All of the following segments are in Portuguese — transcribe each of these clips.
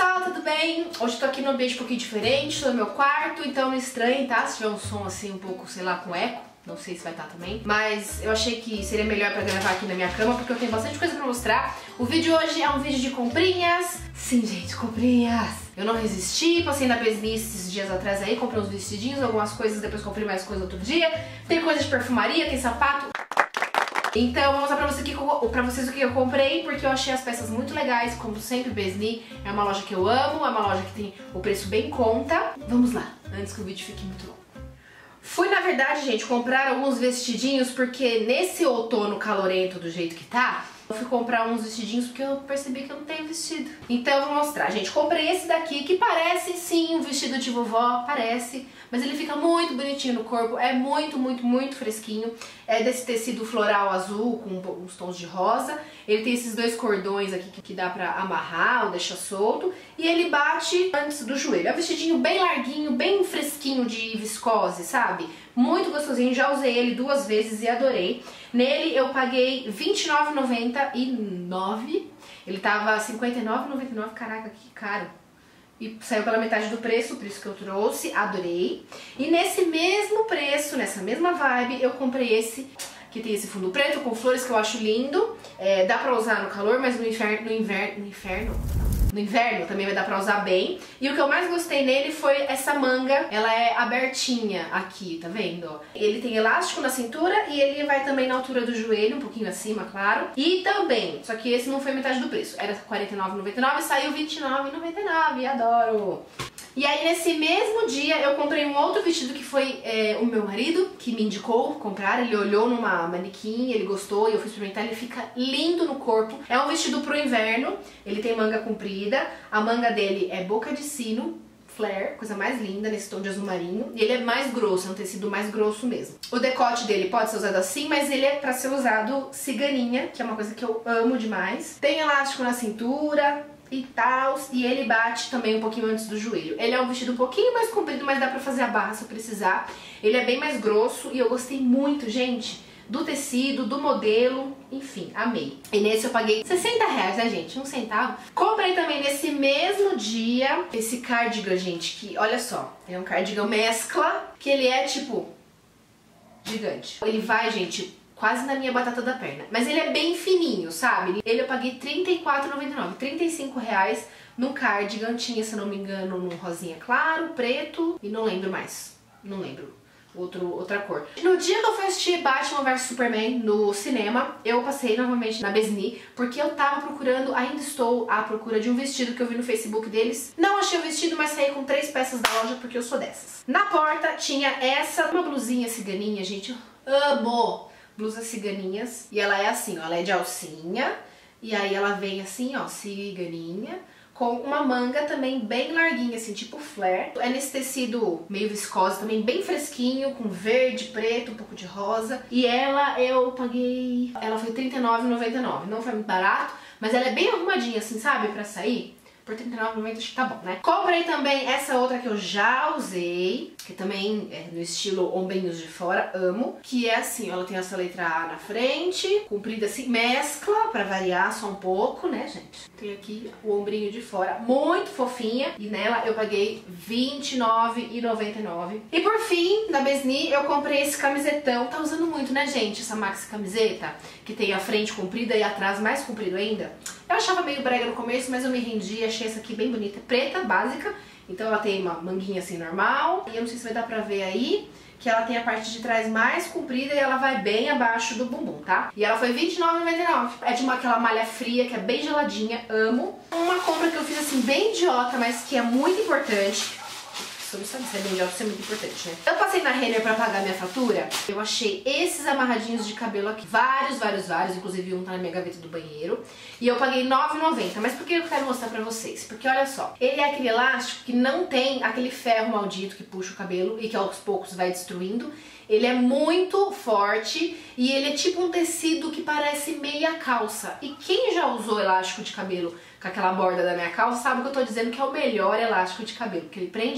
pessoal, tudo bem? Hoje eu tô aqui num ambiente um pouquinho diferente, tô no meu quarto, então não estranhe, tá? Se tiver um som assim um pouco, sei lá, com eco, não sei se vai estar também. Mas eu achei que seria melhor pra gravar aqui na minha cama, porque eu tenho bastante coisa pra mostrar. O vídeo hoje é um vídeo de comprinhas. Sim, gente, comprinhas. Eu não resisti, passei na Besni esses dias atrás aí, comprei uns vestidinhos, algumas coisas, depois comprei mais coisa outro dia. Tem coisa de perfumaria, tem sapato. Então eu vou mostrar pra vocês o que eu comprei, porque eu achei as peças muito legais, como sempre. Besni é uma loja que eu amo, é uma loja que tem o preço bem em conta. Vamos lá, antes que o vídeo fique muito longo. Fui, na verdade, gente, comprar alguns vestidinhos, porque nesse outono calorento do jeito que tá, eu fui comprar uns vestidinhos porque eu percebi que eu não tenho vestido. Então eu vou mostrar, gente. Comprei esse daqui, que parece sim um vestido de vovó, parece, mas ele fica muito bonitinho no corpo, é muito fresquinho. É desse tecido floral azul com uns tons de rosa. Ele tem esses dois cordões aqui que dá pra amarrar ou deixar solto. E ele bate antes do joelho. É um vestidinho bem larguinho, bem fresquinho de viscose, sabe? Muito gostosinho, já usei ele 2 vezes e adorei. Nele eu paguei R$29,99. Ele tava R$59,99, caraca, que caro. E saiu pela metade do preço, por isso que eu trouxe, adorei. E nesse mesmo preço, nessa mesma vibe, eu comprei esse, que tem esse fundo preto com flores que eu acho lindo. Dá pra usar no calor, mas no inverno também vai dar pra usar bem. E o que eu mais gostei nele foi essa manga. Ela é abertinha aqui, tá vendo? Ele tem elástico na cintura e ele vai também na altura do joelho, um pouquinho acima, claro. E também, só que esse não foi metade do preço. Era R$49,99 e saiu R$29,99. Adoro! E aí nesse mesmo dia eu comprei um outro vestido que foi o meu marido que me indicou comprar. Ele olhou numa manequim, ele gostou e eu fui experimentar. Ele fica lindo no corpo. É um vestido pro inverno, ele tem manga comprida. A manga dele é boca de sino, flare, coisa mais linda, nesse tom de azul marinho. E ele é mais grosso, é um tecido mais grosso mesmo. O decote dele pode ser usado assim, mas ele é pra ser usado ciganinha, que é uma coisa que eu amo demais. Tem elástico na cintura e tal, e ele bate também um pouquinho antes do joelho. Ele é um vestido um pouquinho mais comprido, mas dá pra fazer a barra se eu precisar. Ele é bem mais grosso e eu gostei muito, gente, do tecido, do modelo, enfim, amei. E nesse eu paguei R$60, né, gente? 1 centavo. Comprei também nesse mesmo dia esse cardigan, gente, que, olha só, é um cardigan mescla, que ele é, tipo, gigante. Ele vai, gente, quase na minha batata da perna. Mas ele é bem fininho, sabe? Ele eu paguei R$34,99, R$35 no cardigan. Tinha, se eu não me engano, num rosinha claro, preto e não lembro mais. Não lembro. Outra cor. No dia que eu fui assistir Batman vs Superman no cinema, eu passei novamente na Besni, porque eu tava procurando, ainda estou à procura de um vestido que eu vi no Facebook deles. Não achei o vestido, mas saí com 3 peças da loja, porque eu sou dessas. Na porta tinha essa, uma blusinha ciganinha, gente, eu amo blusas ciganinhas. E ela é assim, ó, ela é de alcinha, e aí ela vem assim, ó, ciganinha, com uma manga também bem larguinha, assim, tipo flare. É nesse tecido meio viscose, também bem fresquinho, com verde, preto, um pouco de rosa. E ela eu paguei... Ela foi R$39,99. Não foi muito barato, mas ela é bem arrumadinha, assim, sabe? Pra sair. Por R$39,90 acho que tá bom, né? Comprei também essa outra que eu já usei, que também é no estilo ombrinhos de fora, amo. Que é assim, ó, ela tem essa letra A na frente, comprida assim, mescla, pra variar só um pouco, né, gente? Tem aqui o ombrinho de fora, muito fofinha. E nela eu paguei R$29,99. E por fim, na Besni, eu comprei esse camisetão. Tá usando muito, né, gente, essa maxi camiseta, que tem a frente comprida e atrás mais comprido ainda. Eu achava meio brega no começo, mas eu me rendi, achei essa aqui bem bonita, preta, básica. Então ela tem uma manguinha assim normal, e eu não sei se vai dar pra ver aí, que ela tem a parte de trás mais comprida e ela vai bem abaixo do bumbum, tá? E ela foi R$29,99. É de aquela malha fria, que é bem geladinha, amo. Uma compra que eu fiz assim, bem idiota, mas que é muito importante. Você não sabe se é bem idiota, isso é muito importante, né? Eu passei na Renner pra pagar minha fatura, eu achei esses amarradinhos de cabelo aqui. Vários, inclusive um tá na minha gaveta do banheiro. E eu paguei R$9,90. Mas por que eu quero mostrar pra vocês? Porque olha só, ele é aquele elástico que não tem aquele ferro maldito que puxa o cabelo e que aos poucos vai destruindo. Ele é muito forte e ele é tipo um tecido que parece meia calça. E quem já usou elástico de cabelo com aquela borda da minha calça sabe que eu tô dizendo que é o melhor elástico de cabelo, porque ele prende bem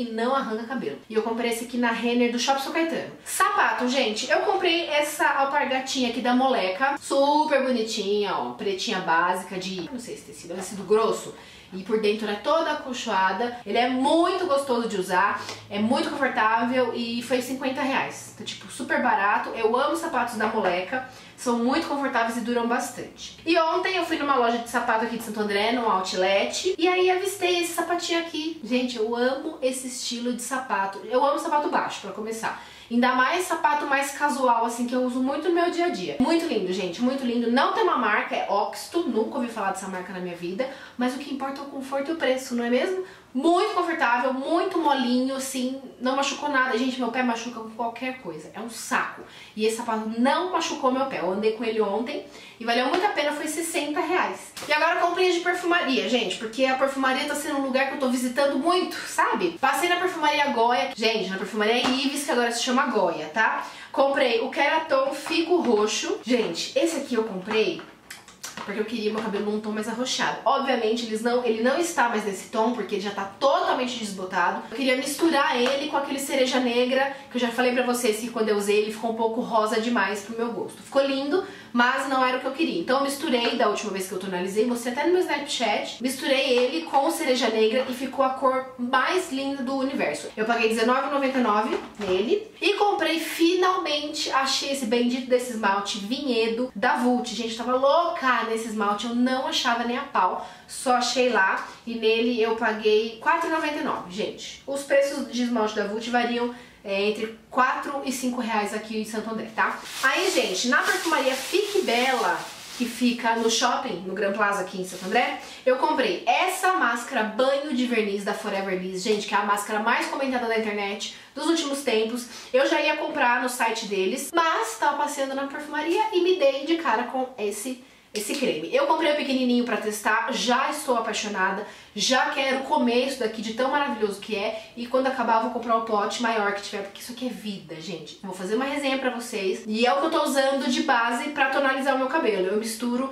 e não arranca cabelo. E eu comprei esse aqui na Renner do Shopping São Caetano. Sapato, gente, eu comprei essa alpargatinha aqui da Moleca, super bonitinha, ó, pretinha básica de, não sei se tecido, é tecido grosso. E por dentro é toda acolchoada. Ele é muito gostoso de usar, é muito confortável e foi R$50. Então, tipo, super barato. Eu amo sapatos da Moleca, são muito confortáveis e duram bastante. E ontem eu fui numa loja de sapato aqui de Santo André, num outlet, e aí avistei esse sapatinho aqui. Gente, eu amo esse estilo de sapato. Eu amo sapato baixo, pra começar. Ainda mais sapato mais casual, assim, que eu uso muito no meu dia a dia. Muito lindo, gente, muito lindo. Não tem uma marca, é Oxto, nunca ouvi falar dessa marca na minha vida, mas o que importa é o conforto e o preço, não é mesmo? Muito confortável, muito molinho, assim, não machucou nada. Gente, meu pé machuca com qualquer coisa, é um saco. E esse sapato não machucou meu pé, eu andei com ele ontem e valeu muito a pena, foi R$60. E agora eu comprei de perfumaria, gente, porque a perfumaria tá sendo um lugar que eu tô visitando muito, sabe? Passei na perfumaria Goya, gente, na perfumaria Ives, que agora se chama Goya, tá? Comprei o Keraton Figo Roxo. Gente, esse aqui eu comprei porque eu queria meu cabelo num tom mais arroxeado. Obviamente ele não está mais nesse tom, porque ele já tá totalmente desbotado. Eu queria misturar ele com aquele cereja negra, que eu já falei pra vocês que quando eu usei ele ficou um pouco rosa demais pro meu gosto. Ficou lindo, mas não era o que eu queria. Então eu misturei, da última vez que eu tonalizei, mostrei até no meu Snapchat, misturei ele com o cereja negra e ficou a cor mais linda do universo. Eu paguei R$19,99 nele e comprei, finalmente, achei esse bendito desse esmalte Vinhedo da Vult. Gente, eu tava louca nesse esmalte, eu não achava nem a pau, só achei lá e nele eu paguei R$4,99. Gente, os preços de esmalte da Vult variam entre R$4 e R$5 aqui em Santo André, tá? Aí, gente, na perfumaria Fique Bela, que fica no shopping, no Gran Plaza aqui em Santo André, eu comprei essa máscara banho de verniz da Forever Liss, gente, que é a máscara mais comentada da internet dos últimos tempos. Eu já ia comprar no site deles, mas tava passeando na perfumaria e me dei de cara com esse creme. Eu comprei o pequenininho pra testar, já estou apaixonada, já quero comer isso daqui de tão maravilhoso que é, e quando acabar eu vou comprar o pote maior que tiver, porque isso aqui é vida, gente. Eu vou fazer uma resenha pra vocês, e é o que eu tô usando de base pra tonalizar o meu cabelo. Eu misturo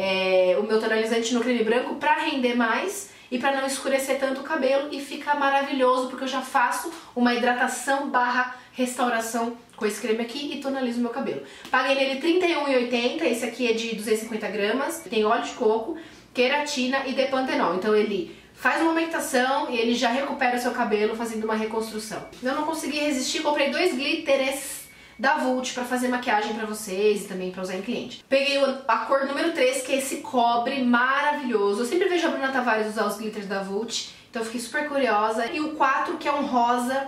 o meu tonalizante no creme branco pra render mais e pra não escurecer tanto o cabelo, e fica maravilhoso, porque eu já faço uma hidratação barra restauração com esse creme aqui e tonalizo o meu cabelo. Paguei nele R$31,80, esse aqui é de 250 gramas, tem óleo de coco, queratina e depantenol. Então ele faz uma umectação e ele já recupera o seu cabelo fazendo uma reconstrução. Eu não consegui resistir, comprei 2 glitters da Vult pra fazer maquiagem pra vocês e também pra usar em cliente. Peguei a cor número 3, que é esse cobre maravilhoso. Eu sempre vejo a Bruna Tavares usar os glitters da Vult, então eu fiquei super curiosa. E o 4, que é um rosa,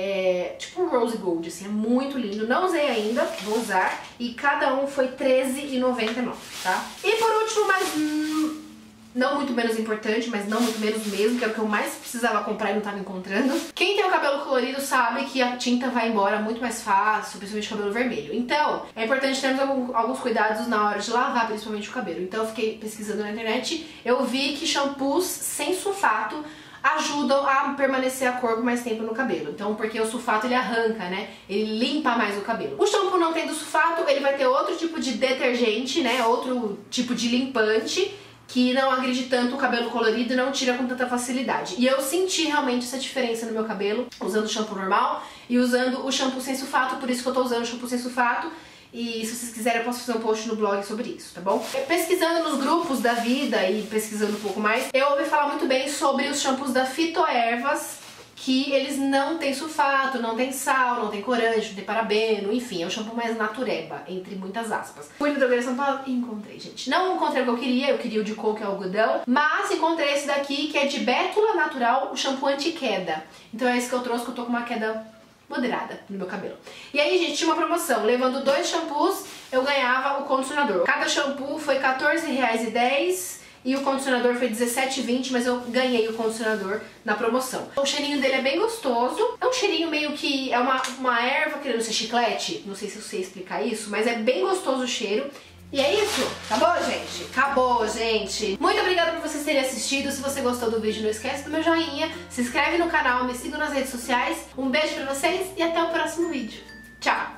tipo um rose gold, assim, é muito lindo. Não usei ainda, vou usar. E cada um foi R$13,99, tá? E por último, mas não muito menos importante, mas não muito menos mesmo, que é o que eu mais precisava comprar e não tava encontrando. Quem tem o cabelo colorido sabe que a tinta vai embora muito mais fácil, principalmente o cabelo vermelho. Então, é importante termos alguns cuidados na hora de lavar, principalmente o cabelo. Então eu fiquei pesquisando na internet, eu vi que shampoos sem sulfato ajudam a permanecer a cor por mais tempo no cabelo. Então, porque o sulfato ele arranca, né? Ele limpa mais o cabelo. O shampoo não tendo sulfato, ele vai ter outro tipo de detergente, né? Outro tipo de limpante, que não agride tanto o cabelo colorido e não tira com tanta facilidade. E eu senti realmente essa diferença no meu cabelo, usando o shampoo normal e usando o shampoo sem sulfato, por isso que eu tô usando o shampoo sem sulfato. E se vocês quiserem eu posso fazer um post no blog sobre isso, tá bom? Pesquisando nos grupos da vida e pesquisando um pouco mais, eu ouvi falar muito bem sobre os shampoos da Fitoervas, que eles não tem sulfato, não tem sal, não tem corante, não tem parabeno, enfim, é o shampoo mais natureba, entre muitas aspas. Fui no Drogaria São Paulo e encontrei, gente. Não encontrei o que eu queria o de coco, que é o algodão, mas encontrei esse daqui, que é de bétula natural, o shampoo anti-queda. Então é esse que eu trouxe, que eu tô com uma queda moderada no meu cabelo. E aí, gente, tinha uma promoção, levando 2 shampoos, eu ganhava o condicionador. Cada shampoo foi R$14,10 e o condicionador foi R$17,20, mas eu ganhei o condicionador na promoção. O cheirinho dele é bem gostoso, é um cheirinho meio que, é uma erva querendo ser chiclete, não sei se eu sei explicar isso, mas é bem gostoso o cheiro. E é isso, acabou, gente? Acabou, gente! Muito obrigada por vocês terem assistido. Se você gostou do vídeo, não esquece do meu joinha, se inscreve no canal, me siga nas redes sociais. Um beijo pra vocês e até o próximo vídeo. Tchau!